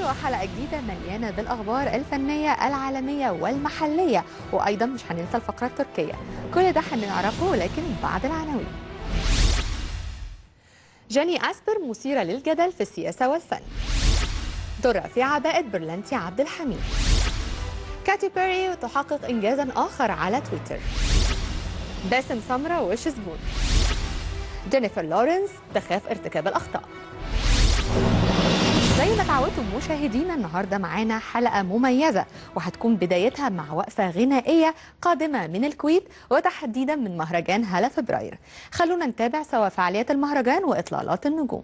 وحلقة جديدة مليانة بالأخبار الفنية العالمية والمحلية، وأيضا مش هننسى الفقرة التركية. كل ده هنعرفه لكن بعد العناوين. جاني أسبر مثيرة للجدل في السياسة والفن. درة في عباءة برلنتي عبد الحميد. كاتي بيري تحقق إنجازا آخر على تويتر. باسم سمرة وش زبون. جينيفر لورنس تخاف ارتكاب الأخطاء. زي ما تعودتم مشاهدينا، النهارده معانا حلقة مميزة وهتكون بدايتها مع وقفة غنائية قادمة من الكويت وتحديدا من مهرجان هلا فبراير. خلونا نتابع سوا فعاليات المهرجان وإطلالات النجوم.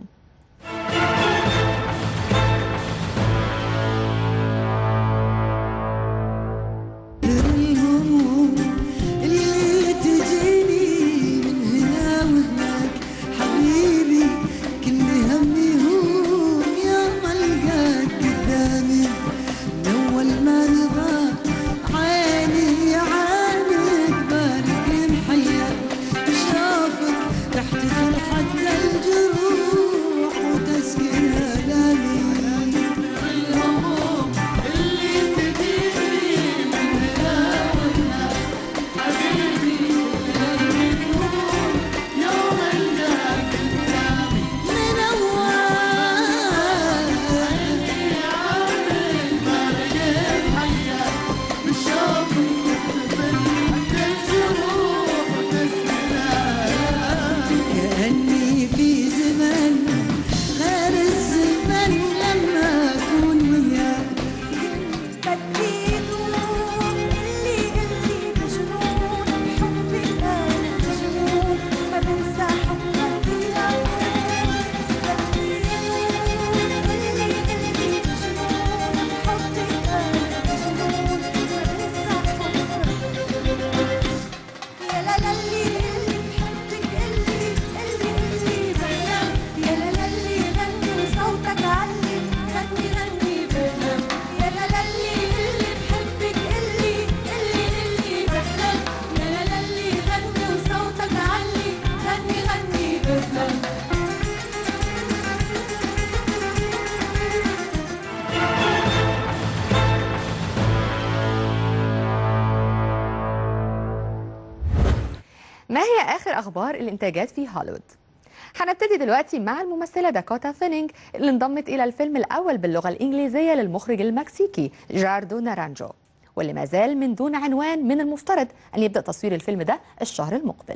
ما هي آخر أخبار الإنتاجات في هوليوود؟ هنبتدي دلوقتي مع الممثلة داكوتا فينينج اللي انضمت إلى الفيلم الأول باللغة الإنجليزية للمخرج المكسيكي جيراردو نارانجو، واللي ما زال من دون عنوان من المفترض أن يبدأ تصوير الفيلم ده الشهر المقبل.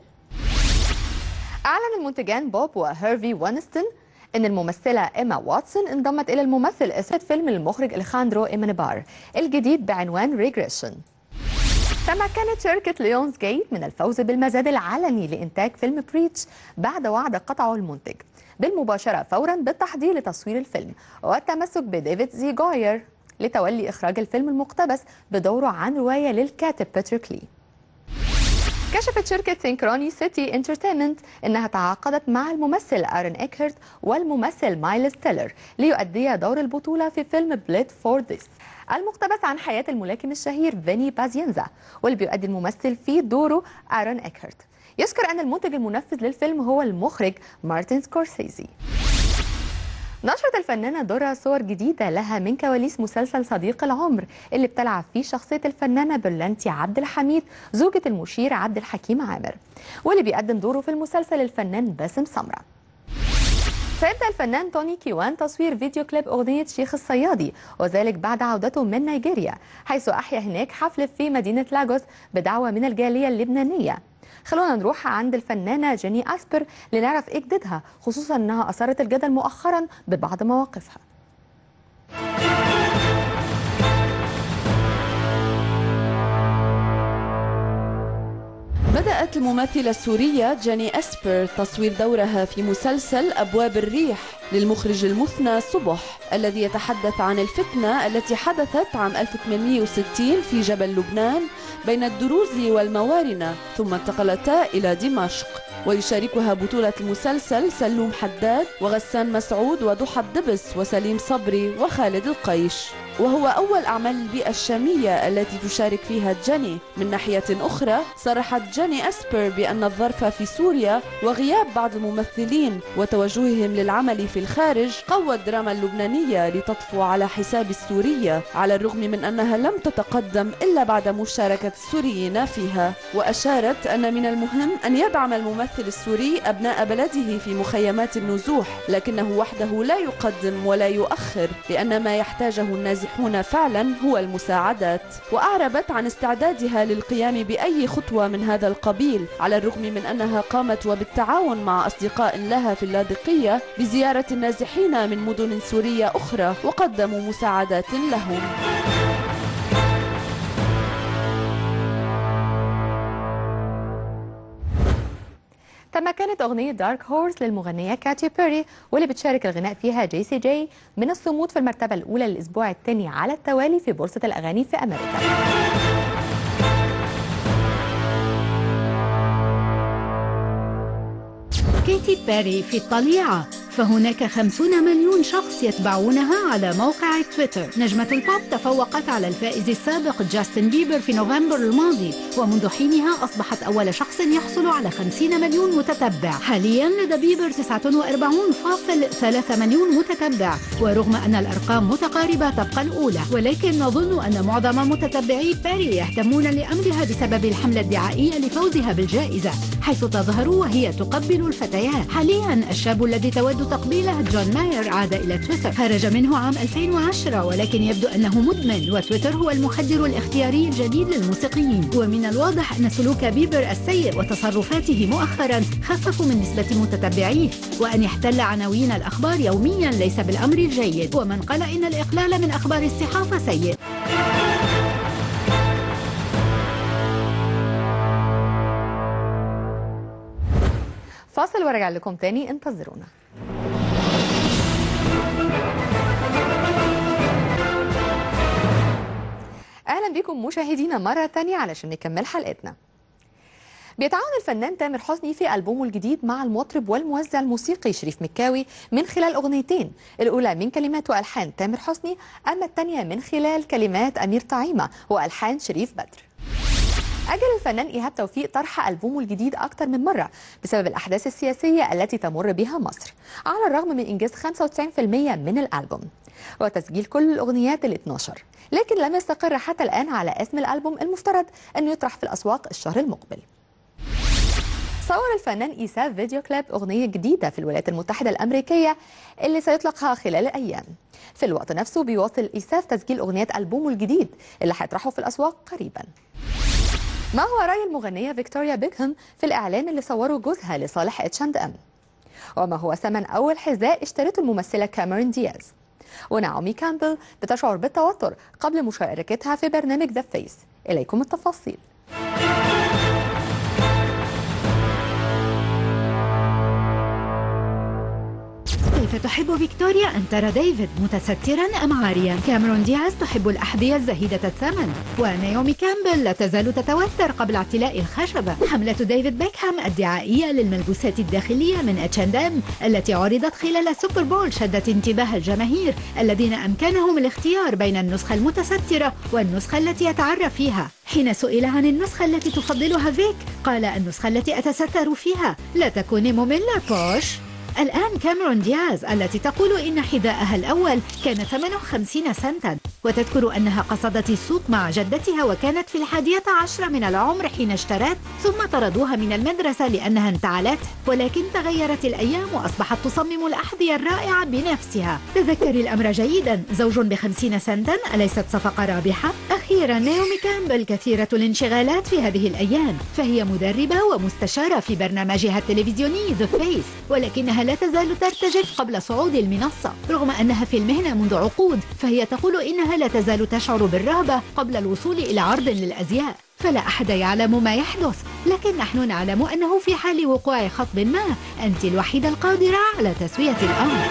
أعلن المنتجان بوب وهيرفي وانستون إن الممثلة إيما واتسون انضمت إلى الممثل اسم فيلم المخرج أليخاندرو إيمانيبار الجديد بعنوان ريجريشن. تمكنت شركة ليونز جيت من الفوز بالمزاد العلني لإنتاج فيلم بريتش بعد وعد قطعه المنتج بالمباشرة فورا بالتحضير لتصوير الفيلم والتمسك بديفيد زي جوير لتولي إخراج الفيلم المقتبس بدوره عن رواية للكاتب بيتر كلي. كشفت شركة سينكروني سيتي انترتينمنت إنها تعاقدت مع الممثل آرون إيكهرت والممثل مايلز تيلر ليؤديا دور البطولة في فيلم بليد فور ذيس المقتبس عن حياة الملاكم الشهير فيني بازينزا، واللي بيؤدي الممثل في دوره آرون إيكهرت. يذكر أن المنتج المنفذ للفيلم هو المخرج مارتن سكورسيزي. نشرت الفنانة درة صور جديدة لها من كواليس مسلسل صديق العمر اللي بتلعب فيه شخصية الفنانة برلنتي عبد الحميد زوجة المشير عبد الحكيم عامر، واللي بيقدم دوره في المسلسل الفنان باسم سمرة. سيبدأ الفنان توني كيوان تصوير فيديو كليب أغنية شيخ الصيادي، وذلك بعد عودته من نيجيريا حيث أحيا هناك حفل في مدينة لاغوس بدعوة من الجالية اللبنانية. خلونا نروح عند الفنانة جاني أسبر لنعرف إيه جديدها، خصوصا أنها أثارت الجدل مؤخرا ببعض مواقفها. بدأت الممثلة السورية جاني أسبر تصوير دورها في مسلسل أبواب الريح للمخرج المثنى صبح الذي يتحدث عن الفتنة التي حدثت عام 1860 في جبل لبنان بين الدروز والموارنة ثم انتقلتا إلى دمشق. ويشاركها بطولة المسلسل سلوم حداد وغسان مسعود وضحى الدبس وسليم صبري وخالد القيش. وهو أول أعمال البيئة الشامية التي تشارك فيها جاني. من ناحية أخرى صرحت جاني أسبر بأن الظرف في سوريا وغياب بعض الممثلين وتوجههم للعمل في الخارج قوى الدراما اللبنانية لتطفو على حساب السورية، على الرغم من أنها لم تتقدم إلا بعد مشاركة السوريين فيها. وأشارت أن من المهم أن يدعم الممثل السوري أبناء بلده في مخيمات النزوح، لكنه وحده لا يقدم ولا يؤخر، لأن ما يحتاجه النازحون فعلا هو المساعدات. وأعربت عن استعدادها للقيام بأي خطوة من هذا القبيل، على الرغم من أنها قامت وبالتعاون مع أصدقاء لها في اللاذقية بزيارة النازحين من مدن سورية أخرى وقدموا مساعدات لهم. تمكنت أغنية دارك هورس للمغنية كاتي بيري واللي بتشارك الغناء فيها جيسي جي من الصمود في المرتبة الأولى للأسبوع الثاني على التوالي في بورصة الأغاني في أمريكا. كيتي بيري في الطليعة، فهناك 50 مليون شخص يتبعونها على موقع تويتر. نجمة البوب تفوقت على الفائز السابق جاستن بيبر في نوفمبر الماضي، ومنذ حينها أصبحت أول شخص يحصل على 50 مليون متتبع. حاليا لدى بيبر 49.3 مليون متتبع، ورغم أن الأرقام متقاربة تبقى الأولى، ولكن نظن أن معظم متتبعي بيري يهتمون لأمرها بسبب الحملة الدعائية لفوزها بالجائزة، حيث تظهر وهي تقبل الفتيات. حاليا الشاب الذي تود تقبيله جون ماير عاد إلى تويتر، خرج منه عام 2010، ولكن يبدو أنه مدمن، وتويتر هو المخدر الاختياري الجديد للموسيقيين. ومن الواضح أن سلوك بيبر السيء وتصرفاته مؤخرا خففوا من نسبة متتبعيه، وأن يحتل عناوين الأخبار يوميا ليس بالأمر الجيد، ومن قال إن الإقلال من أخبار الصحافة سيء. فاصل وارجع لكم تاني، انتظرونا. اهلا بكم مشاهدينا مرة تانية علشان نكمل حلقتنا. بيتعاون الفنان تامر حسني في ألبومه الجديد مع المطرب والموزع الموسيقي شريف مكاوي من خلال أغنيتين، الأولى من كلمات وألحان تامر حسني، أما الثانية من خلال كلمات أمير طعيمة وألحان شريف بدر. أجل الفنان إيهاب توفيق طرح ألبومه الجديد أكثر من مرة بسبب الأحداث السياسية التي تمر بها مصر، على الرغم من إنجاز 95% من الألبوم وتسجيل كل الأغنيات ال12، لكن لم يستقر حتى الآن على اسم الألبوم المفترض أن يطرح في الأسواق الشهر المقبل. صور الفنان إيساف فيديو كليب أغنية جديدة في الولايات المتحدة الأمريكية اللي سيطلقها خلال أيام. في الوقت نفسه بيواصل إيساف تسجيل أغنية ألبومه الجديد اللي هيطرحه في الأسواق قريبا. ما هو رأي المغنية فيكتوريا بيكهام في الإعلان اللي صوره جوزها لصالح H&M؟ وما هو ثمن أول حذاء اشترته الممثلة كاميرون دياز؟ ونعومي كامبل بتشعر بالتوتر قبل مشاركتها في برنامج ذا فيس. إليكم التفاصيل. كيف تحب فيكتوريا أن ترى ديفيد متسترا أم عاريا؟ كاميرون دياز تحب الأحذية الزهيدة الثمن، ونايومي كامبل لا تزال تتوتر قبل اعتلاء الخشبة. حملة ديفيد بيكهام الدعائية للملبوسات الداخلية من H&M التي عرضت خلال سوبر بول شدت انتباه الجماهير الذين أمكنهم الاختيار بين النسخة المتسترة والنسخة التي يتعرف فيها. حين سئل عن النسخة التي تفضلها فيك قال: النسخة التي أتستر فيها، لا تكوني مملة بوش. الآن كاميرون دياز التي تقول إن حذاءها الأول كان ثمنه 50 سنتا، وتذكر أنها قصدت السوق مع جدتها وكانت في 11 من العمر حين اشترت، ثم طردوها من المدرسة لأنها انتعلت، ولكن تغيرت الأيام وأصبحت تصمم الأحذية الرائعة بنفسها. تذكري الأمر جيدا، زوج ب50 سنتا أليست صفقة رابحة؟ أخيرا نايومي كامبل كثيرة الانشغالات في هذه الأيام، فهي مدربة ومستشارة في برنامجها التلفزيوني ذا فيس، ولكنها لا تزال ترتجف قبل صعود المنصة. رغم أنها في المهنة منذ عقود، فهي تقول إنها لا تزال تشعر بالرهبة قبل الوصول إلى عرض للأزياء. فلا أحد يعلم ما يحدث، لكن نحن نعلم أنه في حال وقوع خطب ما أنت الوحيدة القادرة على تسوية الأمر.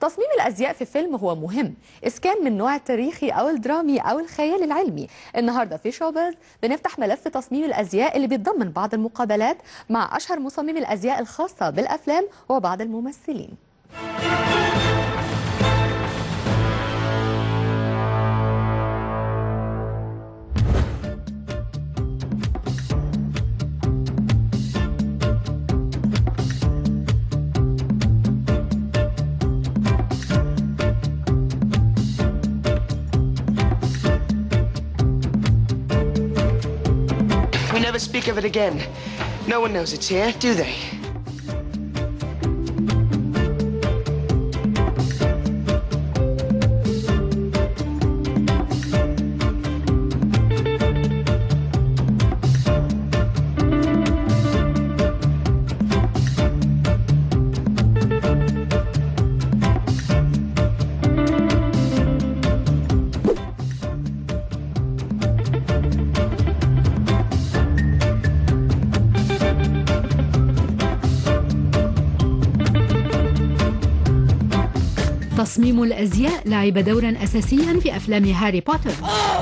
تصميم الأزياء في فيلم هو مهم، إذ كان من نوع التاريخي أو الدرامي أو الخيال العلمي. النهاردة في شوبيز بنفتح ملف تصميم الأزياء اللي بيتضمن بعض المقابلات مع أشهر مصممي الأزياء الخاصة بالأفلام وبعض الممثلين. We never speak of it again. No one knows it's here, do they? تصميم الأزياء لعب دورا أساسيا في أفلام هاري بوتر،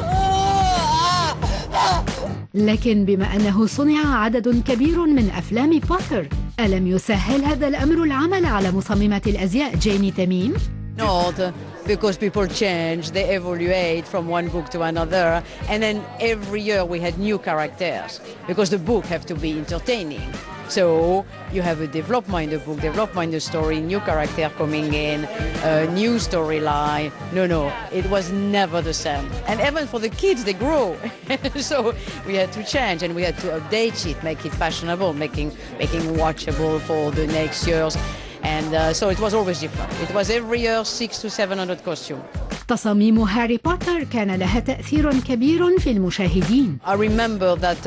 لكن بما أنه صنع عدد كبير من أفلام بوتر، ألم يسهل هذا الأمر العمل على مصممة الأزياء جيني تميم؟ Not because people change, they evaluate from one book to another, and then every year we had new characters because the book have to be entertaining. So you have a development in the book, development in the story, new character coming in, a new storyline. No, it was never the same. And even for the kids, they grow. So we had to change and we had to update it, make it fashionable, making watchable for the next years. And so it was always different. It was every year 600 to 700 costumes. تصاميم هاري بوتر كان لها تأثير كبير في المشاهدين. I remember that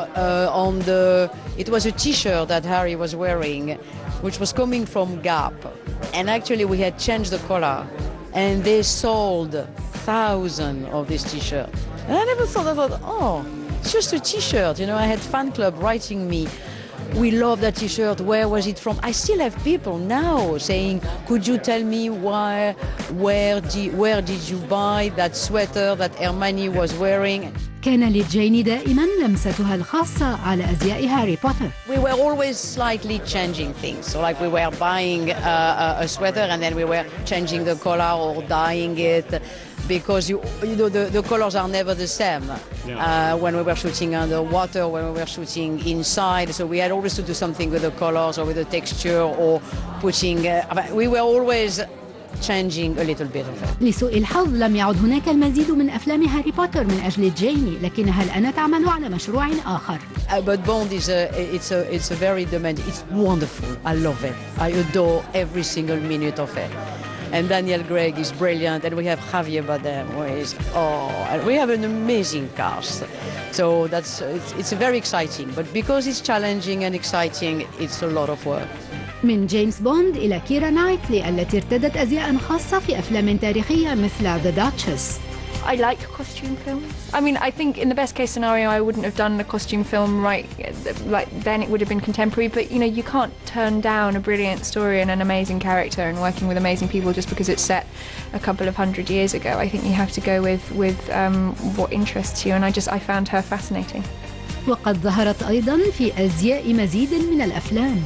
it was a T-shirt that Harry was wearing, which was coming from Gap, and actually we had changed the color, and they sold thousands of this T-shirt. And I never thought, oh, it's just a T-shirt. You know, I had fan club writing me. We love that T-shirt. Where was it from? I still have people now saying, "Could you tell me where did you buy that sweater that Hermione was wearing?" كان لجيني دائما لمستها الخاصة على أزياء هاري بوتر. We were always slightly changing things. So like we were buying a sweater and then we were changing the color or dyeing it. Because you know the colors are never the same. When we were shooting underwater, when we were shooting inside, so we had always to do something with the colors or with the texture or putting. We were always changing a little bit of it. لسوء الحظ لم يعد هناك المزيد من أفلام هاري بوتر من أجل جيني، لكنها الآن تعمل على مشروع آخر. But Bond is it's a very demanding. It's wonderful. I love it. I adore every single minute of it. And Daniel Craig is brilliant, and we have Javier Bardem, and we have an amazing cast. So it's very exciting. But because it's challenging and exciting, it's a lot of work. من جيمس بوند إلى كيرا نايتلي التي ارتدت أزياء خاصة في أفلام تاريخية مثل The Duchess. I like costume films. I mean, I think in the best case scenario, I wouldn't have done a costume film right, like then it would have been contemporary. But you know, you can't turn down a brilliant story and an amazing character and working with amazing people just because it's set a couple of 100 years ago. I think you have to go with what interests you, and I found her fascinating. وقد ظهرت أيضا في أزياء مزيد من الأفلام.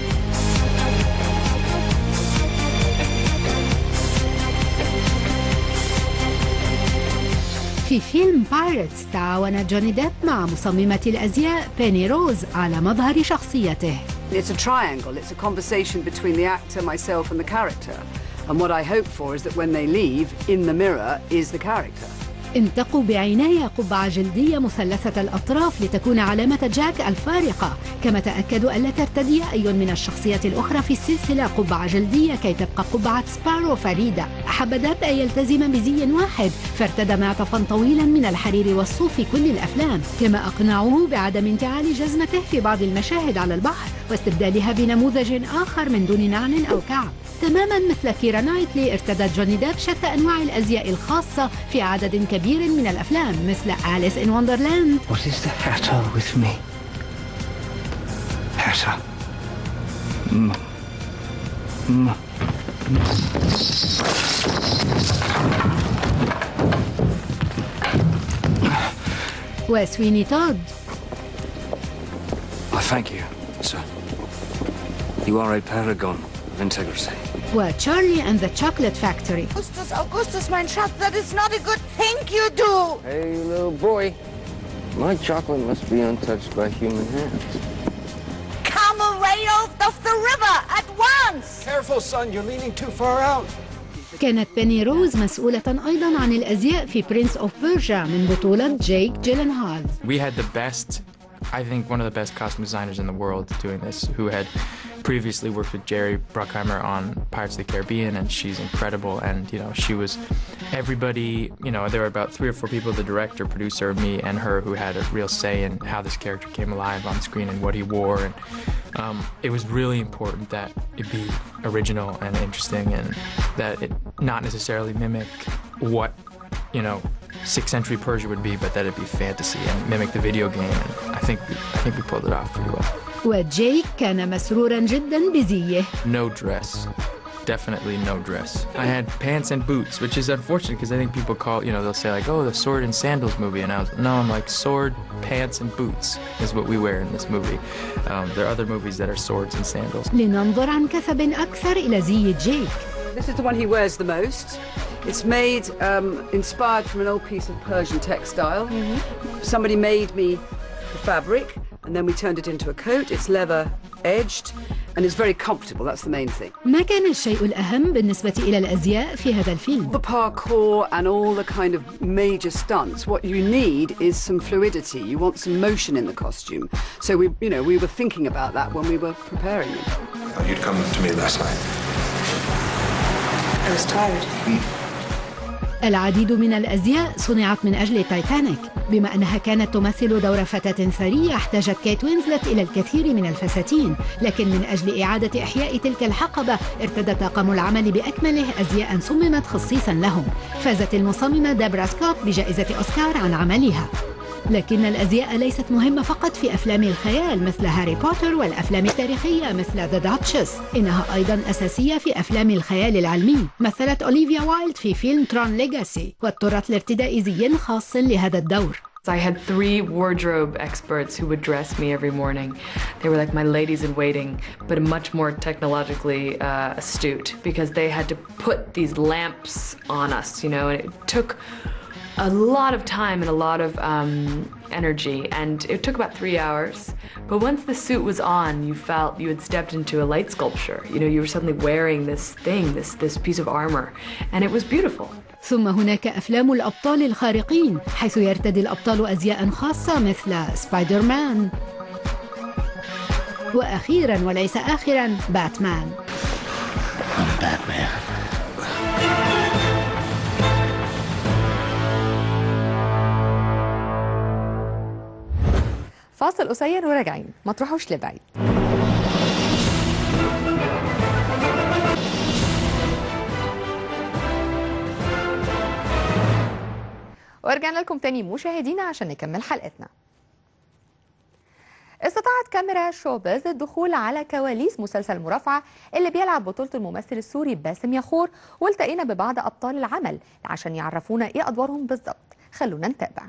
في فيلم بايرتس تعاون جوني ديب مع مصممة الأزياء بيني روز على مظهر شخصيته. It's a triangle. It's a conversation between the actor, myself and the character. And what I hope for is that when they leave, in the mirror is the character. انتقوا بعناية قبعة جلدية مثلثة الأطراف لتكون علامة جاك الفارقة، كما تأكدوا ألا ترتدي أي من الشخصيات الأخرى في السلسلة قبعة جلدية كي تبقى قبعة سبارو فريدة. أحب ديب أن يلتزم بزي واحد، فارتدى معطفا طويلا من الحرير والصوف في كل الأفلام، كما أقنعوه بعدم انتعال جزمته في بعض المشاهد على البحر واستبدالها بنموذج آخر من دون نعل أو كعب. تماما مثل كيرا نايتلي ارتدت جوني ديب شتى أنواع الأزياء الخاصة في عدد كبير من الأفلام مثل أليس إن وندرلاند. What is the matter with me? Hatter. وسويني تود. I thank you, sir. You are a paragon of integrity. وتشارلي and the Chocolate Factory. Augustus, mein Schatz, that is not a good thing you do. Hey, little boy. My chocolate must be untouched by human hands. Come away off the river at once. Careful, son. You're leaning too far out. كانت بيني روز مسؤولة أيضا عن الأزياء في Prince of Persia من بطولة جيك جيلنهال. We had the best, I think one of the best costume designers in the world doing this, who had previously worked with Jerry Bruckheimer on Pirates of the Caribbean, and she's incredible. And you know, she was everybody. You know, there were about 3 or 4 people: the director, producer, me, and her, who had a real say in how this character came alive on screen and what he wore. And it was really important that it be original and interesting, and that it not necessarily mimic what, you know, 6th century Persia would be, but that it be fantasy and mimic the video game. And I think we pulled it off pretty well. وجيك كان مسرورا جدا بزيه. No dress. Definitely no dress. I had pants and boots, which is unfortunate because I think people call, you know, they'll say like, oh, the sword and sandals movie. And I'm like, sword, pants, and boots is what we wear in this movie. There are other movies that are swords and sandals. لننظر عن كثب أكثر إلى زي جيك. This is the one he wears the most. It's made, inspired from an old piece of Persian textile. Somebody made me the fabric, and then we turned it into a coat. It's leather edged, and it's very comfortable. That's the main thing. ما كان الشيء الأهم بالنسبة إلى الأزياء في هذا الفيلم؟ The parkour and all the kind of major stunts. What you need is some fluidity. You want some motion in the costume. So we were thinking about that when we were preparing them. You'd come to me last night. I was tired. العديد من الأزياء صنعت من أجل تايتانيك. بما أنها كانت تمثل دور فتاة ثرية، احتاجت كيت وينزلت إلى الكثير من الفساتين، لكن من أجل إعادة إحياء تلك الحقبة ارتدى طاقم العمل بأكمله أزياء صممت خصيصا لهم. فازت المصممة ديبرا سكوت بجائزة أوسكار عن عملها. لكن الأزياء ليست مهمة فقط في أفلام الخيال مثل هاري بوتر والأفلام التاريخية مثل ذا داتشس، إنها أيضا أساسية في أفلام الخيال العلمي. مثلت أوليفيا وايلد في فيلم ترون ليجاسي، واضطرت لارتداء زي خاص لهذا الدور. I had 3 wardrobe experts who would dress me every morning. They were like my ladies in waiting, but much more technologically astute, because they had to put these lamps on us, you know, and it took a lot of time and a lot of energy, and it took about 3 hours. But once the suit was on, you felt you had stepped into a light sculpture. You know, you were suddenly wearing this thing, this piece of armor, and it was beautiful. ثم هناك أفلام الأبطال الخارقين، حيث يرتدي الأبطال أزياء خاصة مثل سبايدر مان، وأخيرا وليس آخرا باتمان. فاصل قصير وراجعين، ما تروحوش لبعيد. ورجعنا لكم تاني مشاهدينا عشان نكمل حلقتنا. استطاعت كاميرا شوبيز الدخول على كواليس مسلسل مرافعة اللي بيلعب بطولة الممثل السوري باسم يخور، والتقينا ببعض أبطال العمل عشان يعرفونا إيه أدوارهم بالظبط. خلونا نتابع.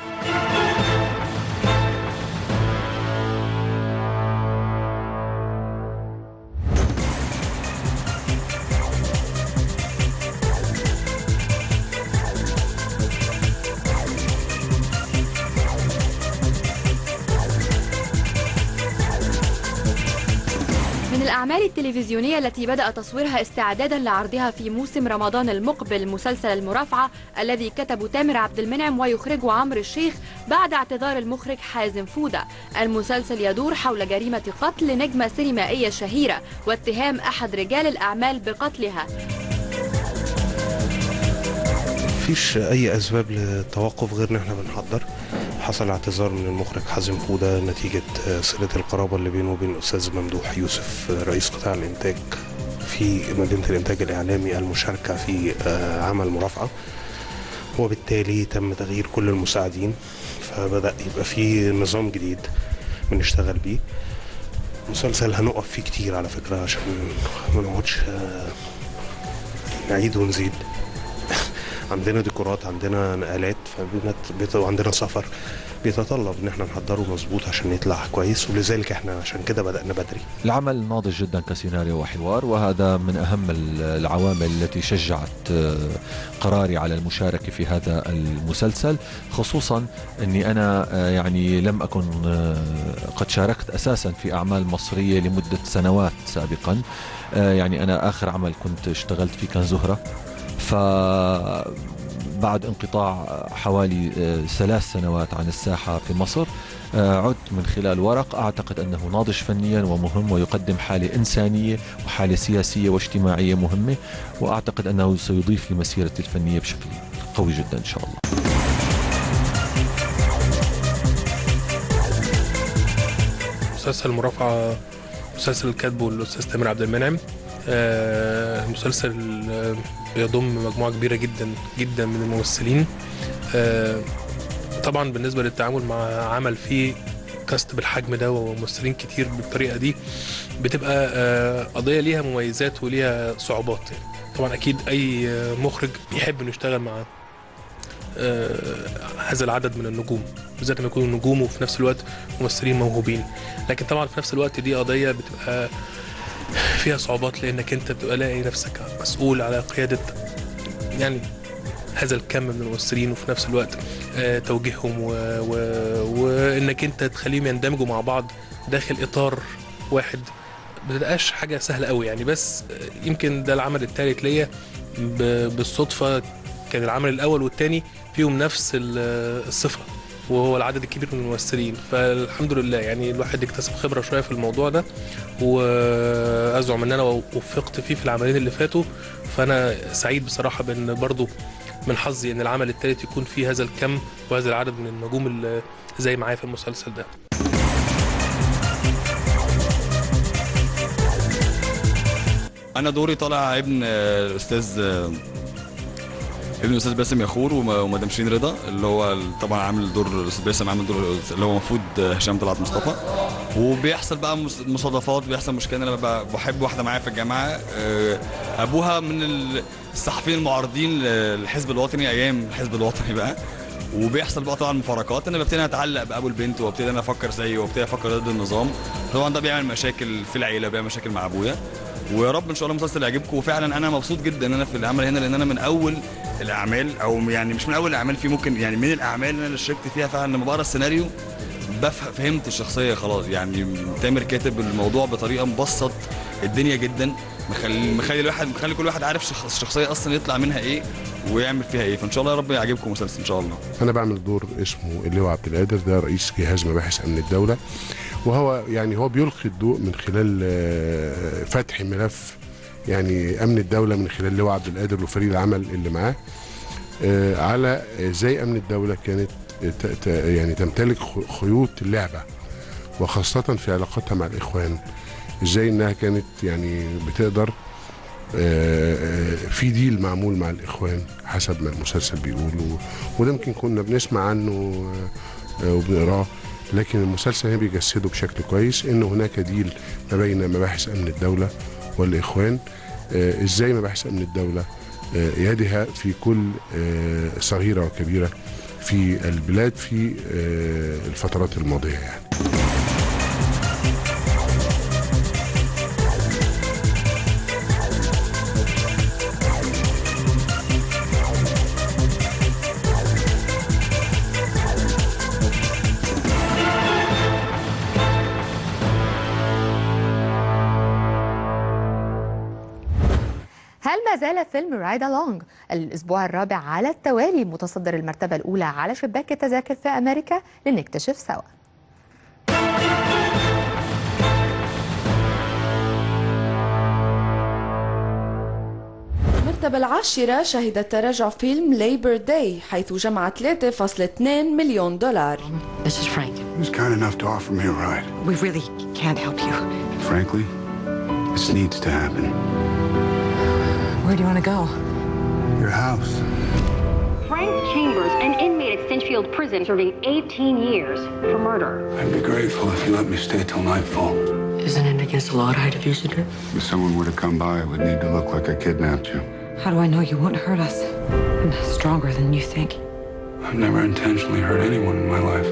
من الأعمال التلفزيونية التي بدأ تصويرها استعدادا لعرضها في موسم رمضان المقبل مسلسل المرافعة الذي كتبه تامر عبد المنعم ويخرجه عمرو الشيخ بعد اعتذار المخرج حازم فودة. المسلسل يدور حول جريمة قتل نجمة سينمائية شهيرة واتهام أحد رجال الأعمال بقتلها. مفيش أي أسباب للتوقف غير إن احنا بنحضر. حصل اعتذار من المخرج حازم فودة نتيجة صلة القرابة اللي بينه وبين الأستاذ ممدوح يوسف رئيس قطاع الإنتاج في مدينة الإنتاج الإعلامي المشاركة في عمل مرافعة، وبالتالي تم تغيير كل المساعدين، فبدأ يبقى في نظام جديد بنشتغل بيه. مسلسل هنقف فيه كتير على فكرة عشان ما نقعدش نعيد ونزيد. عندنا ديكورات، عندنا نقلات، وعندنا سفر بيتطلب ان احنا نحضره مظبوط عشان يطلع كويس، ولذلك احنا عشان كده بدأنا بدري. العمل ناضج جدا كسيناريو وحوار، وهذا من اهم العوامل التي شجعت قراري على المشاركة في هذا المسلسل، خصوصا اني انا يعني لم اكن قد شاركت اساسا في اعمال مصرية لمدة سنوات سابقا. يعني انا اخر عمل كنت اشتغلت فيه كان زهرة، فبعد انقطاع حوالي 3 سنوات عن الساحة في مصر عدت من خلال ورق أعتقد أنه ناضج فنيا ومهم، ويقدم حالة إنسانية وحالة سياسية واجتماعية مهمة، وأعتقد أنه سيضيف لمسيرتي الفنية بشكل قوي جدا إن شاء الله. مسلسل المرافعة مسلسل كاتبه الأستاذ تامر عبد المنعم. المسلسل بيضم مجموعة كبيرة جدا جدا من الممثلين. طبعا بالنسبة للتعامل مع عمل فيه كاست بالحجم ده وممثلين كتير بالطريقة دي بتبقى قضية ليها مميزات وليها صعوبات. طبعا أكيد أي مخرج يحب إنه يشتغل مع هذا العدد من النجوم، بالذات لما يكونوا نجوم وفي نفس الوقت ممثلين موهوبين، لكن طبعا في نفس الوقت دي قضية بتبقى فيها صعوبات، لأنك أنت بتبقى لاقي نفسك مسؤول على قيادة يعني هذا الكم من الممثلين، وفي نفس الوقت توجيههم وإنك أنت تخليهم يندمجوا مع بعض داخل إطار واحد. بتبقاش حاجة سهلة قوي يعني، بس يمكن ده العمل الثالث ليا بالصدفة. كان العمل الأول والثاني فيهم نفس الصفة، وهو العدد الكبير من الممثلين، فالحمد لله يعني الواحد اكتسب خبرة شوية في الموضوع ده، وأزعم إن أنا وفقت فيه في العملين اللي فاتوا. فأنا سعيد بصراحة بأن برضو من حظي إن العمل الثالث يكون فيه هذا الكم وهذا العدد من النجوم اللي زي معايا في المسلسل ده. أنا دوري طالع ابن الأستاذ باسم ياخور ومدام شيرين رضا، اللي هو طبعا عامل دور الأستاذ باسم، عامل دور اللي هو المفروض هشام طلعت مصطفى. وبيحصل بقى مصادفات، بيحصل مشكلة. أنا بحب واحدة معايا في الجامعة، أبوها من الصحفيين المعارضين للحزب الوطني أيام الحزب الوطني بقى، وبيحصل بقى طبعا مفارقات. انا ببتدي اتعلق بابو البنت، وابتدي انا افكر زيه، وابتدي افكر ضد النظام. طبعا ده بيعمل مشاكل في العيله، بيعمل مشاكل مع ابويا. ويا رب ان شاء الله المسلسل يعجبكم. وفعلا انا مبسوط جدا ان انا في العمل هنا، لان انا من اول الاعمال، او يعني مش من اول الاعمال، في ممكن يعني من الاعمال اللي انا شاركت فيها فعلا لما بقرا السيناريو فهمت الشخصيه خلاص. يعني تامر كاتب الموضوع بطريقه مبسط الدنيا جدا، مخلي كل واحد عارف الشخصيه اصلا يطلع منها ايه ويعمل فيها ايه. فان شاء الله يا رب يعجبكم المسلسل ان شاء الله. انا بعمل دور اسمه اللواء عبد القادر، ده رئيس جهاز مباحث امن الدوله، وهو يعني هو بيلقي الضوء من خلال فتح ملف يعني امن الدوله من خلال اللواء عبد القادر وفريق العمل اللي معاه على ازاي امن الدوله كانت يعني تمتلك خيوط اللعبه، وخاصه في علاقتها مع الاخوان، ازاي انها كانت يعني بتقدر في ديل معمول مع الاخوان حسب ما المسلسل بيقول. وده يمكن كنا بنسمع عنه وبنقراه، لكن المسلسل هنا بيجسده بشكل كويس ان هناك ديل ما بين مباحث امن الدوله والاخوان، ازاي مباحث امن الدوله يدها في كل صغيره وكبيره في البلاد في الفترات الماضيه يعني. هل ما زال فيلم رايد ألونج الأسبوع الرابع على التوالي متصدر المرتبة الأولى على شباك التذاكر في أمريكا؟ لنكتشف سوا. المرتبة العاشرة شهدت تراجع فيلم ليبر داي، حيث جمع $3.2 مليون. This is Frank. Who's kind enough to offer me a ride? We really can't help you. Frankly, this needs to happen. Where do you want to go? Your house. Frank Chambers, an inmate at Stinchfield Prison, serving 18 years for murder. I'd be grateful if you let me stay till nightfall. Isn't it against the law to hide a visitor? If someone were to come by, it would need to look like I kidnapped you. How do I know you won't hurt us? I'm stronger than you think. I've never intentionally hurt anyone in my life.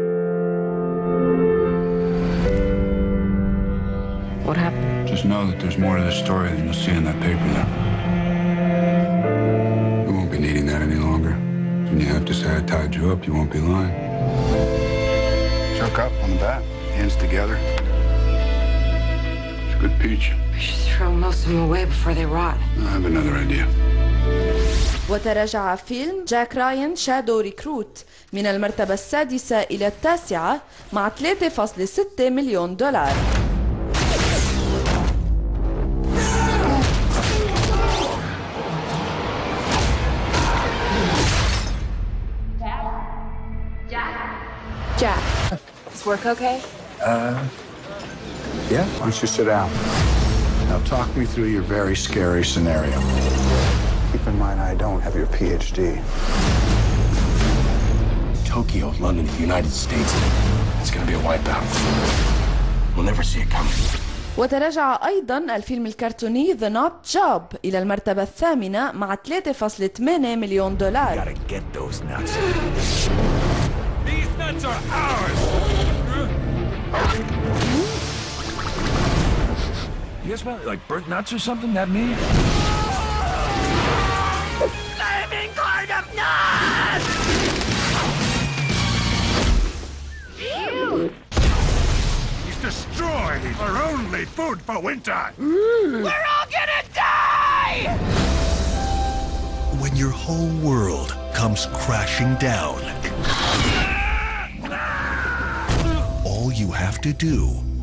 What happened? Just know that there's more to this story than you'll see in that paper there. We won't be needing that any longer. When you have to say I tied you up, you won't be lying. Choke up on the bat, hands together. It's a good peach. We should throw most of them away before they rot. I have another idea. وتراجع فيلم جاك راين شادو ريكروت من المرتبة السادسة إلى التاسعة مع 3.6 مليون دولار. Jack, is work okay? Yeah? Why don't you sit down? Now talk me through your very scary scenario. Keep in mind I don't have your PhD. Tokyo, London, the United States. It's gonna be a wipeout. We'll never see it coming. وتراجع أيضا الفيلم الكرتوني The Not Job إلى المرتبة الثامنة مع 3.8 مليون دولار. Gotta get those nuts. These nuts are ours. You guys smell like burnt nuts or something? That me? Flaming cloud of nuts! He's destroyed our only food for winter. We're all gonna die! When your whole world comes crashing down, all you have to do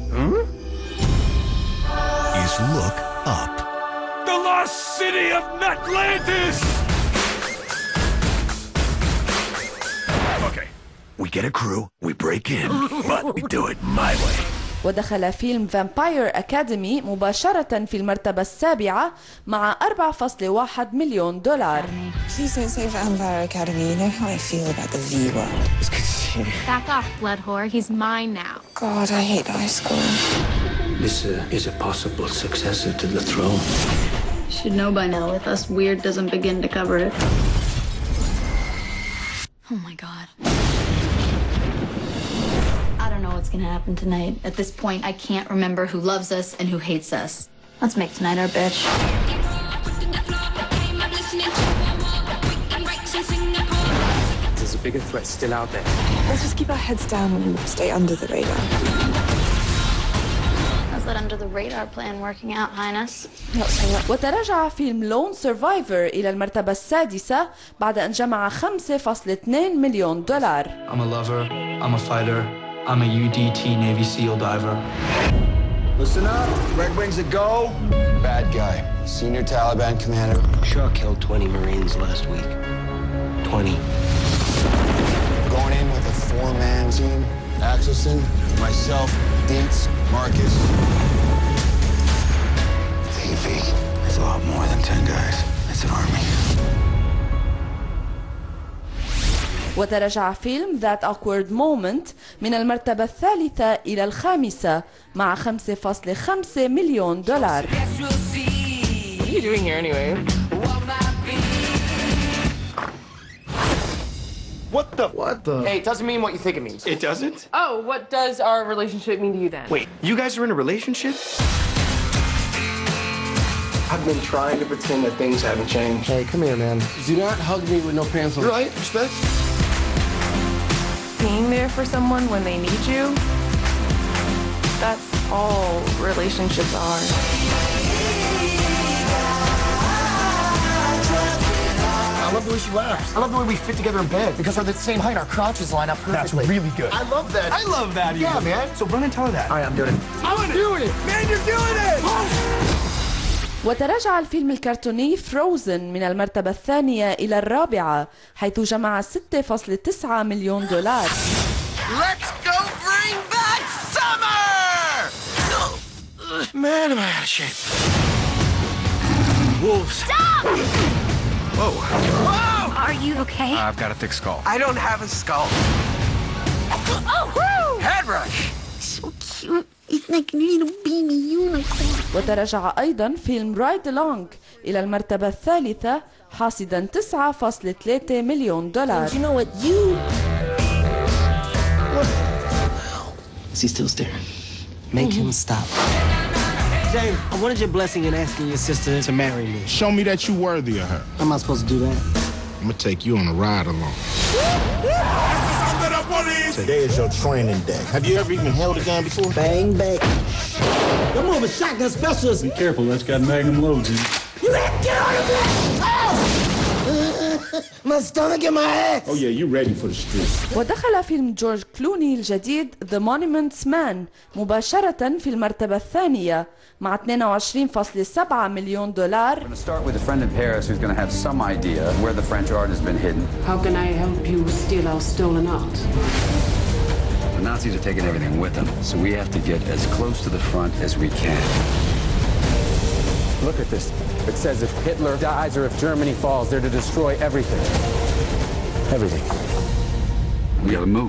is look up. The lost city of Atlantis! Okay, we get a crew, we break in, but we do it my way. ودخل فيلم فامباير أكاديمي مباشرة في المرتبة السابعة مع 4.1 مليون دولار. Please don't say Vampire Academy. You know how I feel about the V word. It's good to see you. Back off, blood whore. He's mine now. God, I hate high school. This is a possible successor to the throne. You should know by now if us weird doesn't begin to cover it. Oh my god. I don't know what's gonna happen tonight. At this point, I can't remember who loves us and who hates us. Let's make tonight our bitch. There's a bigger threat still out there. Let's just keep our heads down and stay under the radar. How's that under the radar plan working out, Highness? وتراجع فيلم لون سيرفايفر إلى المرتبة السادسة بعد أن جمع 5.2 مليون دولار. I'm a lover, I'm a fighter, I'm a UDT Navy SEAL diver. Listen up, Red Wings a go. Bad guy, senior Taliban commander. Shaw killed 20 Marines last week. 20. Going in with a 4-man team. Axelson, myself, Dietz, Marcus. TV. It's a lot more than 10 guys. It's an army. وتراجع فيلم That Awkward Moment من المرتبة الثالثة إلى الخامسة مع 5.5 مليون دولار. What are you doing here anyway? What the? Hey, it doesn't mean what you think it means. It doesn't? Oh, what does our relationship mean to you then? Wait, you guys are in a relationship? I've been trying to pretend that things haven't changed. Hey, come here, man. Do not hug me with no pants on. You're right, respect. Being there for someone when they need you, that's all relationships are. I love the way she laughs. I love the way we fit together in bed. Because we're the same height, our crotches line up perfectly. That's really good. I love that. I love that. Yeah, man. So run and tell her that. All right, I'm doing it. I'm doing it. Man, you're doing it. وتراجع الفيلم الكرتوني فروزن من المرتبة الثانية إلى الرابعة حيث جمع 6.9 مليون دولار. Let's go bring back summer! Man, am I out of shape. Wolves. Stop! Whoa. Whoa! Are you okay? I've got a thick skull. I don't have a skull. Oh, woo! Head rush. So cute. It's like a little baby unicorn. وتراجع أيضا فيلم رايد ألونج إلى المرتبة الثالثة حاصدا 9.3 مليون دولار. You know what you... Is he still staring? Make him stop. James, I wanted your blessing in asking your sister to marry me. Show me that you're worthy of her. How am I supposed to do that? I'm gonna take you on a ride along. Today is your training day. Have you ever even held a gun before? Bang, bang. I'm more of a shotgun specialist. Be careful, that's got magnum loads in it. You have to get out of there! My stomach and my ass. Oh yeah, you ready for the streets. ودخل فيلم جورج كلوني الجديد The Monuments Man مباشرة في المرتبة الثانية مع 22.7 مليون دولار. We're going to start with a friend in Paris who's going to have some idea of where the French art has been hidden. How can I help you steal our stolen art? The Nazis are taking everything with them, so we have to get as close to the front as we can. Look at this. It says if Hitler dies or if Germany falls, they're to destroy everything. Everything. We gotta move.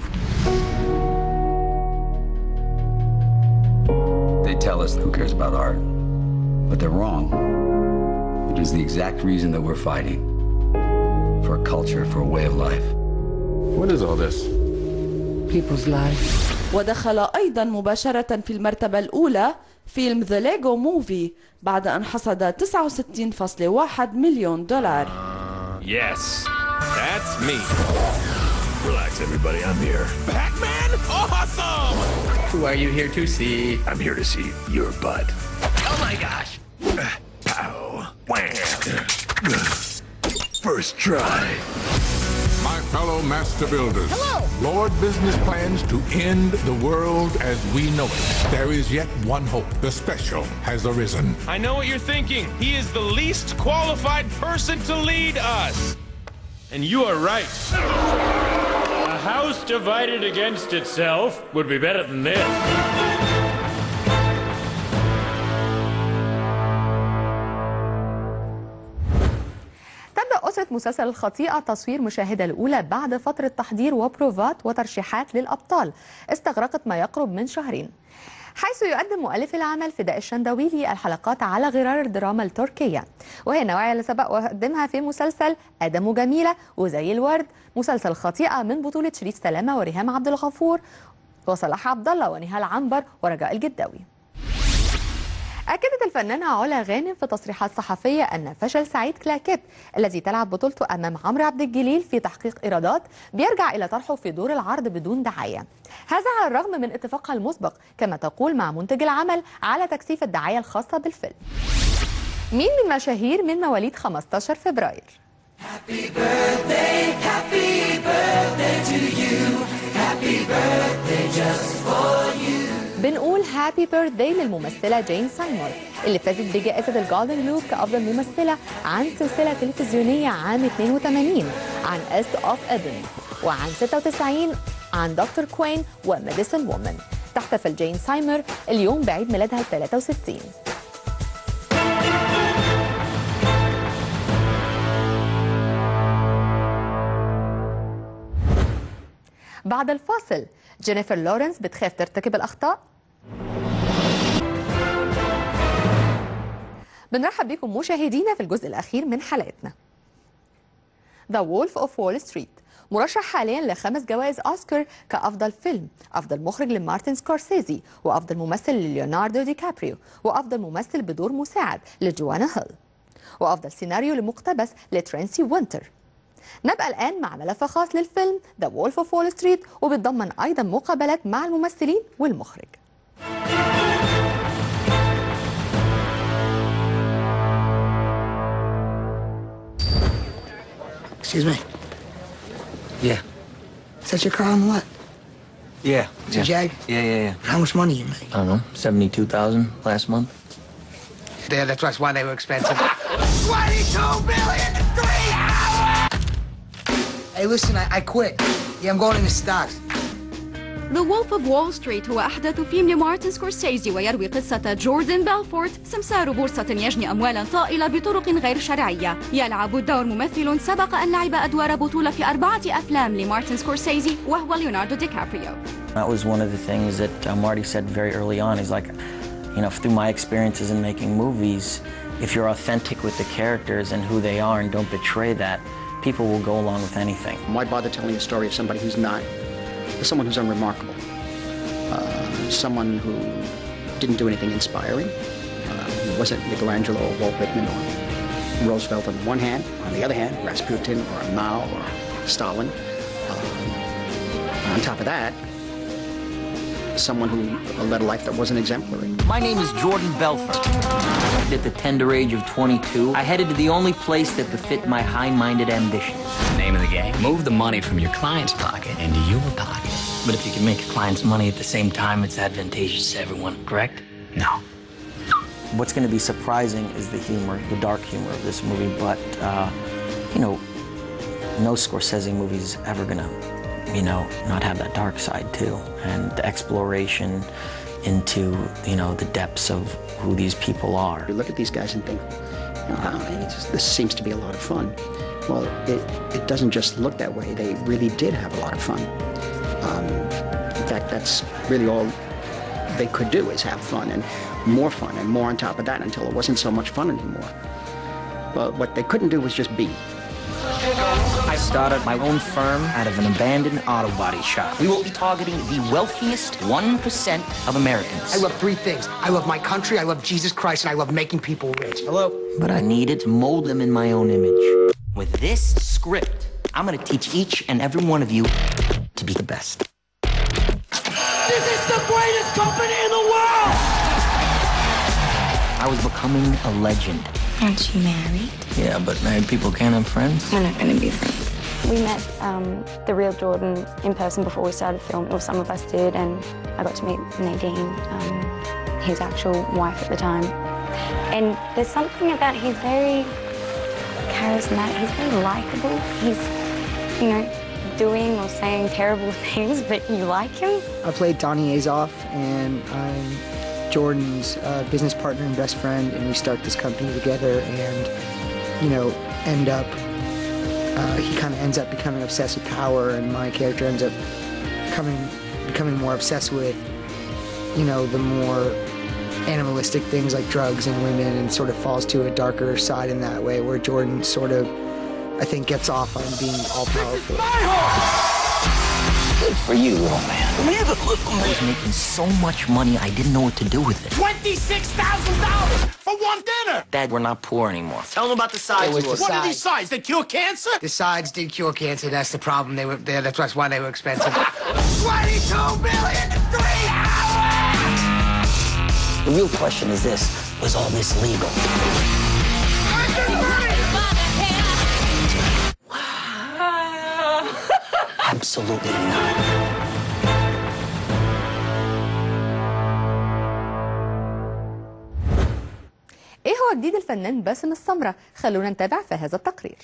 They tell us who cares about art, but they're wrong. It is the exact reason that we're fighting. For a culture, for a way of life. What is all this? People's lives. ودخل أيضا مباشرة في المرتبة الأولى فيلم The Lego Movie بعد أن حصد 69.1 مليون دولار. Yes, that's me. Relax, everybody. I'm here. Pac-Man? Awesome! Who are you here to see? I'm here to see your butt. Oh my gosh! Pow! Wham! First try. My fellow master builders. Hello. Lord business plans to end the world as we know it. There is yet one hope. The special has arisen. I know what you're thinking. He is the least qualified person to lead us. And you are right. A house divided against itself would be better than this. تبدأ أسرة مسلسل الخطيئة تصوير مشاهدة الأولى بعد فترة تحضير وبروفات وترشيحات للأبطال استغرقت ما يقرب من شهرين، حيث يقدم مؤلف العمل فداء الشندويلي الحلقات على غرار الدراما التركية، وهي النوعية اللي سبق وقدمها في مسلسل آدم وجميلة وزي الورد، مسلسل الخطيئة من بطولة شريف سلامة وريهام عبد الغفور وصلاح عبد الله ونهال عنبر ورجاء الجداوي. أكدت الفنانة علا غانم في تصريحات صحفية أن فشل سعيد كلاكيت الذي تلعب بطولته أمام عمرو عبد الجليل في تحقيق إيرادات بيرجع إلى طرحه في دور العرض بدون دعاية، هذا على الرغم من اتفاقها المسبق كما تقول مع منتج العمل على تكثيف الدعاية الخاصة بالفيلم. مين من المشاهير من مواليد 15 فبراير؟ Happy birthday to you. Happy birthday just for you. بنقول هابي بيرثداي للممثلة جين سايمون اللي فازت بجائزة الجولدن جلوب كأفضل ممثلة عن سلسلة تلفزيونية عام 82 عن إيست أوف إيدن، وعن 96 عن دكتور كوين وميديسن وومن. تحتفل جين سايمر اليوم بعيد ميلادها ال 63. بعد الفاصل جينيفر لورنس بتخاف ترتكب الأخطاء؟ بنرحب بكم مشاهدينا في الجزء الأخير من حلقتنا. The Wolf of Wall Street مرشح حاليا ل5 جوائز أوسكار كأفضل فيلم، أفضل مخرج لمارتن سكورسيزي، وأفضل ممثل لليوناردو دي كابريو، وأفضل ممثل بدور مساعد لجوانا هيل، وأفضل سيناريو لمقتبس لترينسي وينتر. نبقى الآن مع ملف خاص للفيلم The Wolf of Wall Street وبتضمن أيضا مقابلات مع الممثلين والمخرج. Excuse me. Yeah. Is that your car on the lot? Yeah. It's a Jag? Yeah. How much money you make? I don't know, 72,000 last month. Yeah, that's why they were expensive. 22 million in 3 hours! Hey, listen, I quit. Yeah, I'm going into stocks. The Wolf of Wall Street هو أحدث فيلم لمارتن سكورسيزي ويروي قصة جوردن بيلفورت سمسار بورصة يجني أموالا طائلة بطرق غير شرعية. يلعب الدور ممثل سبق أن لعب أدوار بطولة في 4 أفلام لمارتن سكورسيزي وهو ليوناردو دي كابريو. That was one of the things that Marty said very early on. He's like, you know, through my experiences in making movies, if you're authentic with the characters and who they are and don't betray that, people will go along with anything. Why bother telling a story of somebody who's not, someone who's unremarkable, someone who didn't do anything inspiring, wasn't Michelangelo or Walt Whitman or Roosevelt on the one hand, on the other hand, Rasputin or Mao or Stalin. On top of that, someone who led a life that wasn't exemplary. My name is Jordan Belfort. At the tender age of 22, I headed to the only place that befit my high-minded ambitions. Name of the game? Move the money from your client's pocket into your pocket. But if you can make your clients money at the same time, it's advantageous to everyone, correct? No. What's going to be surprising is the humor, the dark humor of this movie, but, you know, no Scorsese movie is ever going to, you know, not have that dark side too, and the exploration into, you know, the depths of who these people are. You look at these guys and think, this seems to be a lot of fun. Well, it doesn't just look that way. They really did have a lot of fun. In fact, that's really all they could do, is have fun and more on top of that, until it wasn't so much fun anymore. But what they couldn't do was just be. I started my own firm out of an abandoned auto body shop. We will be targeting the wealthiest 1% of Americans. I love three things. I love my country, I love Jesus Christ, and I love making people rich. Hello? But I needed to mold them in my own image. With this script, I'm going to teach each and every one of you to be the best. This is the greatest company in the world! I was becoming a legend. Aren't you married? Yeah, but married people can't have friends. We're not going to be friends. We met the real Jordan in person before we started filming, or some of us did, and I got to meet Nadine, his actual wife at the time. And there's something about, he's very charismatic, he's very likable. He's, you know, doing or saying terrible things, but you like him. I played Donnie Azoff, and I'm Jordan's business partner and best friend, and we start this company together, and, you know, he kind of ends up becoming obsessed with power, and my character ends up becoming more obsessed with, you know, the more animalistic things like drugs and women, and sort of falls to a darker side in that way, where Jordan sort of, I think, gets off on being all-powerful. Good for you, little man. I was making so much money, I didn't know what to do with it. $26,000 for one dinner! Dad, we're not poor anymore. Tell them about the sides. What are these sides? They cure cancer? The sides did cure cancer, that's the problem. They were there, that's why they were expensive. 22 million in 3 hours! The real question is this: was all this legal? Absolutely not. ايه هو جديد الفنان باسم السمرة؟ خلونا نتابع في هذا التقرير.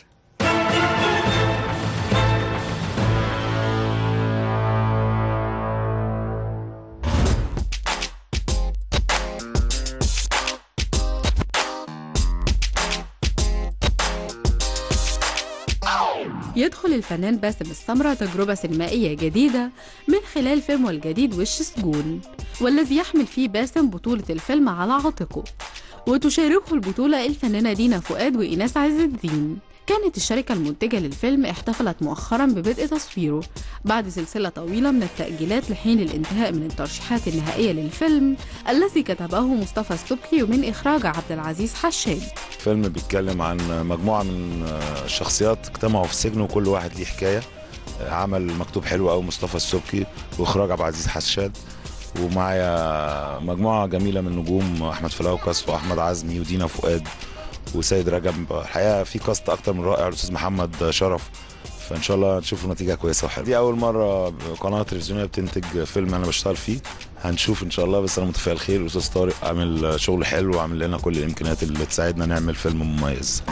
يدخل الفنان باسم السمرة تجربة سينمائية جديدة من خلال فيلمه الجديد وش سجون، والذي يحمل فيه باسم بطولة الفيلم على عاتقه، وتشاركه البطولة الفنانة دينا فؤاد وإيناس عز الدين. كانت الشركة المنتجة للفيلم احتفلت مؤخرا ببدء تصويره بعد سلسلة طويلة من التأجيلات لحين الانتهاء من الترشيحات النهائية للفيلم الذي كتبه مصطفى السبكي ومن إخراج عبد العزيز حشاد. فيلم بيتكلم عن مجموعة من الشخصيات اجتمعوا في السجن وكل واحد ليه حكاية. عمل مكتوب حلو قوي مصطفى السبكي وإخراج عبد العزيز حشاد، ومعايا مجموعة جميلة من نجوم، أحمد فلوكس وأحمد عزمي ودينا فؤاد وسيد رجب. الحقيقه في كاست اكتر من رائع، الاستاذ محمد شرف، فان شاء الله نشوف نتيجه كويسه وحلوه. دي اول مره قناه تلفزيونيه بتنتج فيلم انا بشتغل فيه، هنشوف ان شاء الله، بس انا متفائل خير. الاستاذ طارق عامل شغل حلو وعامل لنا كل الامكانيات اللي تساعدنا نعمل فيلم مميز.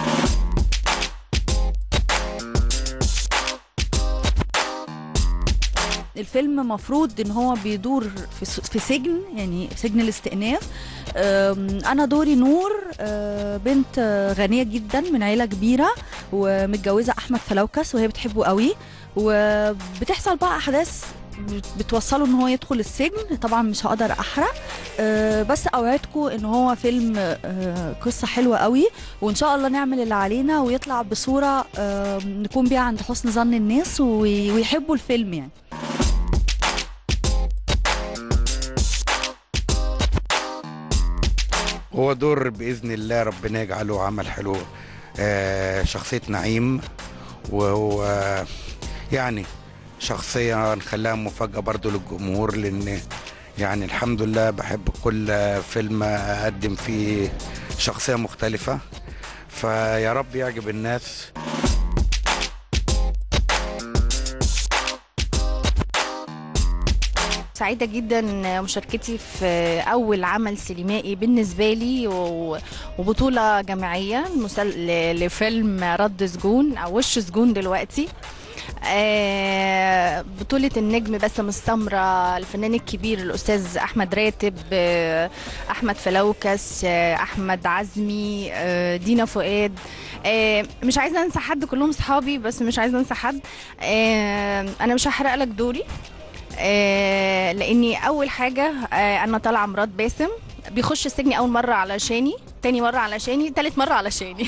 الفيلم مفروض ان هو بيدور في سجن، يعني سجن الاستئناف. انا دوري نور، بنت غنيه جدا من عيله كبيره ومتجوزه احمد فلوكس وهي بتحبه قوي، وبتحصل بقى احداث بتوصله ان هو يدخل السجن. طبعا مش هقدر احرق، بس اوعدكم ان هو فيلم قصه حلوه قوي، وان شاء الله نعمل اللي علينا ويطلع بصوره نكون بيها عند حسن ظن الناس ويحبوا الفيلم يعني. هو دور بإذن الله ربنا يجعله عمل حلو. شخصية نعيم، وهو يعني شخصية نخليها مفاجأة برضو للجمهور، لأن يعني الحمد لله بحب كل فيلم أقدم فيه شخصية مختلفة، فيا رب يعجب الناس. سعيدة جدا مشاركتي في أول عمل سينمائي بالنسبة لي وبطولة جماعية لفيلم رد سجون أو وش سجون دلوقتي. بطولة النجم باسم السمرة، الفنان الكبير الأستاذ أحمد راتب، أحمد فلوكس، أحمد عزمي، دينا فؤاد. مش عايزة أنسى حد، كلهم صحابي بس مش عايزة أنسى حد. أنا مش هحرق لك دوري، لاني اول حاجه انا طالعه مرات باسم بيخش السجن اول مره علشاني، تاني مره علشاني، تالت مره علشاني.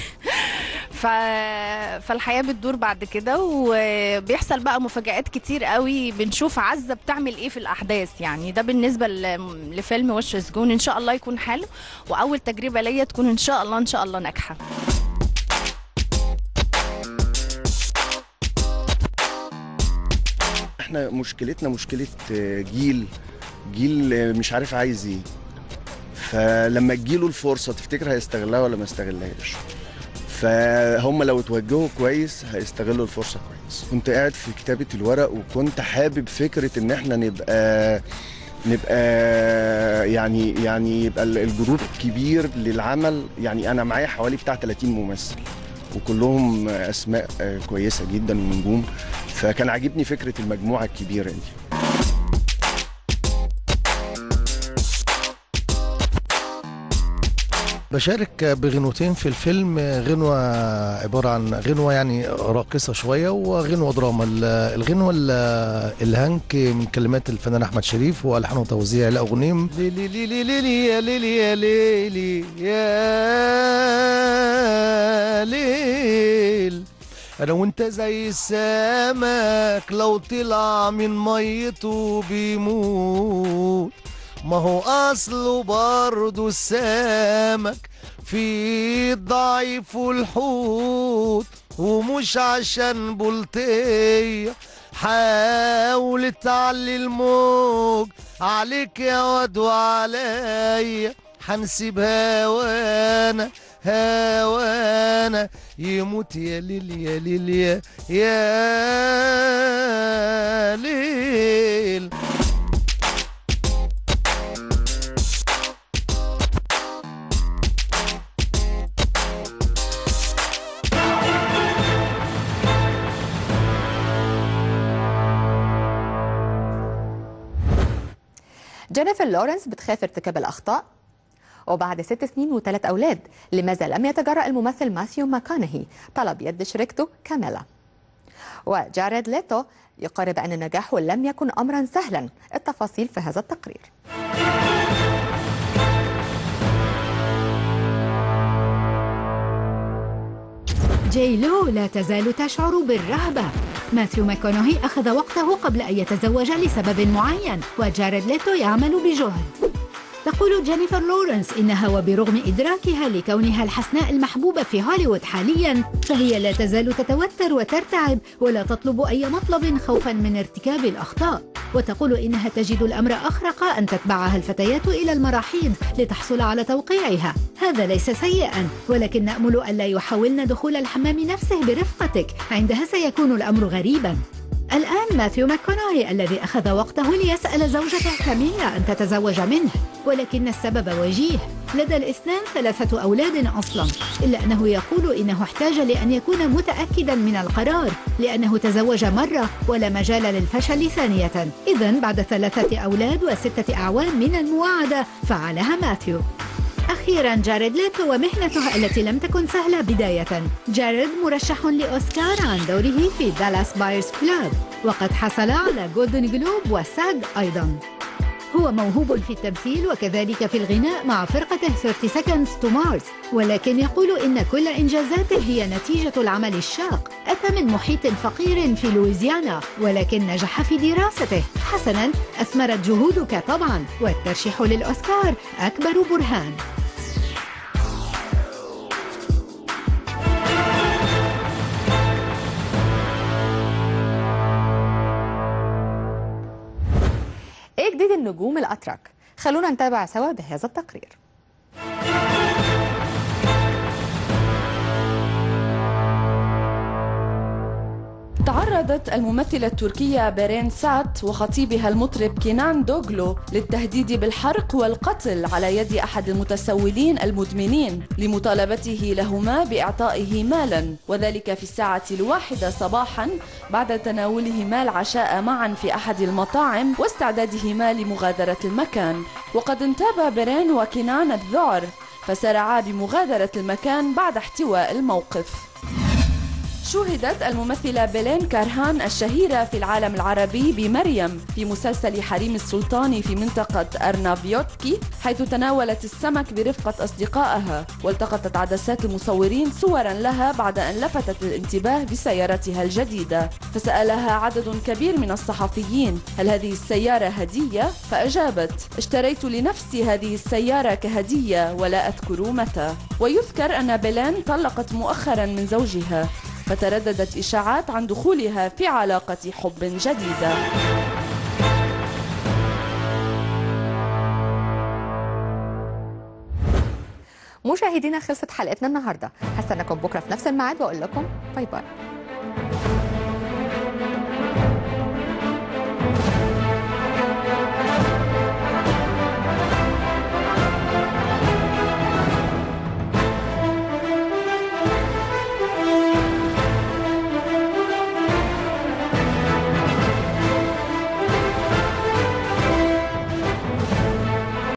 فالحياه بتدور بعد كده، وبيحصل بقى مفاجآت كتير قوي، بنشوف عزة بتعمل ايه في الاحداث. يعني ده بالنسبه لفيلم وش سجون، ان شاء الله يكون حلو، واول تجربه ليا تكون ان شاء الله ناجحه. احنا مشكلتنا مشكلة جيل مش عارف عايز ايه، فلما تجيله الفرصة تفتكر هيستغلها ولا ما يستغلهاش؟ فهم لو توجهوا كويس هيستغلوا الفرصة كويس. كنت قاعد في كتابة الورق وكنت حابب فكرة ان احنا نبقى يعني يبقى الجروب كبير للعمل. يعني انا معايا حوالي بتاع 30 ممثل وكلهم اسماء كويسه جدا ونجوم، فكان عاجبني فكره المجموعه الكبيره دي. بشارك بغنوتين في الفيلم، غنوة عبارة عن غنوة يعني راقصة شوية وغنوة دراما. الغنوة الهنك من كلمات الفنان أحمد شريف وألحان وتوزيع علاء غنيم. ليلي ليلي ليلي يا ليلي يا ليلي يا ليل، أنا وأنت زي السمك لو طلع من ميته بيموت، ما هو أصله برضه السمك في الضعيف والحوت، ومش عشان بلطية حاول تعلي الموج عليك يا واد وعليا، هنسيب هوانا يموت يا ليل يا ليل يا ليل. جينيفر لورنس بتخاف ارتكاب الأخطاء، وبعد 6 سنين و3 أولاد لماذا لم يتجرأ الممثل ماثيو ماكونهي طلب يد شريكته كاميلا؟ وجاريد ليتو يقرر بأن نجاحه لم يكن أمرا سهلا. التفاصيل في هذا التقرير. جاي لو لا تزال تشعر بالرهبة. ماثيو ماكونهي أخذ وقته قبل أن يتزوج لسبب معين، وجاريد ليتو يعمل بجهد. تقول جينيفر لورنس إنها وبرغم إدراكها لكونها الحسناء المحبوبة في هوليوود حالياً، فهي لا تزال تتوتر وترتعب ولا تطلب أي مطلب خوفاً من ارتكاب الأخطاء. وتقول إنها تجد الأمر أخرق أن تتبعها الفتيات إلى المراحيض لتحصل على توقيعها. هذا ليس سيئاً، ولكن نأمل ألا يحاولن دخول الحمام نفسه برفقتك، عندها سيكون الأمر غريباً. الآن ماثيو ماكونهي الذي أخذ وقته ليسأل زوجته كاميلا أن تتزوج منه، ولكن السبب وجيه. لدى الاثنان 3 أولاد أصلا، إلا أنه يقول إنه احتاج لأن يكون متأكدا من القرار، لأنه تزوج مرة ولا مجال للفشل ثانية. إذن بعد 3 أولاد و6 أعوام من المواعدة فعلها ماثيو. أخيرا جاريد ليتو ومهنته التي لم تكن سهلة بداية. جاريد مرشح لأوسكار عن دوره في دالاس بايرز كلاب، وقد حصل على جولدن جلوب وساج أيضا. هو موهوب في التمثيل وكذلك في الغناء مع فرقته 30 Seconds to Mars، ولكن يقول إن كل إنجازاته هي نتيجة العمل الشاق. أتى من محيط فقير في لويزيانا ولكن نجح في دراسته. حسناً، أثمرت جهودك طبعاً، والترشيح للأوسكار أكبر برهان. ايه جديد النجوم الأتراك؟ خلونا نتابع سوا بهذا التقرير. تعرضت الممثلة التركية بيرين سات وخطيبها المطرب كينان دوغلو للتهديد بالحرق والقتل على يد أحد المتسولين المدمنين لمطالبته لهما بإعطائه مالا، وذلك في الساعة 1 صباحا بعد تناولهما العشاء معا في أحد المطاعم واستعدادهما لمغادرة المكان. وقد انتاب بيرين وكينان الذعر فسارعا بمغادرة المكان بعد احتواء الموقف. شوهدت الممثلة بيلين كارهان الشهيرة في العالم العربي بمريم في مسلسل حريم السلطان في منطقة أرنافيوتكي، حيث تناولت السمك برفقة أصدقائها، والتقطت عدسات المصورين صورا لها بعد أن لفتت الانتباه بسيارتها الجديدة. فسألها عدد كبير من الصحفيين: هل هذه السيارة هدية؟ فأجابت: اشتريت لنفسي هذه السيارة كهدية ولا أذكر متى. ويذكر أن بيلين طلقت مؤخرا من زوجها، فترددت إشاعات عن دخولها في علاقة حب جديدة. مشاهدينا، خلصت حلقتنا النهارده. هستناكم بكره في نفس الميعاد واقول لكم باي باي.